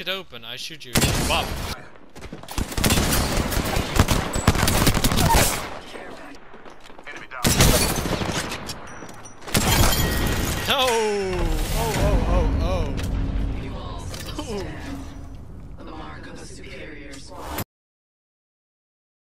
it open, I shoot you. Wow. No! Oh, oh, oh, oh.